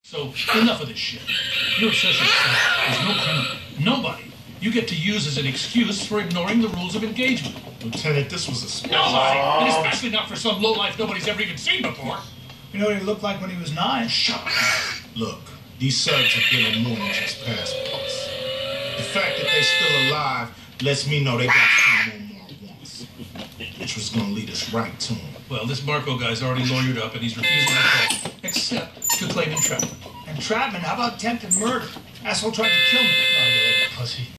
So, enough of this shit. Your associate is no criminal. Nobody you get to use as an excuse for ignoring the rules of engagement. Lieutenant, this was a special... Nobody! And especially not for some lowlife nobody's ever even seen before. You know what he looked like when he was 9? Shut up. Look, these subs have been in more than just passports. The fact that they're still alive lets me know they got some more wants, which was going to lead us right to him. Well, this Marco guy's already lawyered up and he's refusing to talk, except to claim entrapment. Entrapment? How about attempted murder? Asshole tried to kill me. Oh, you little pussy.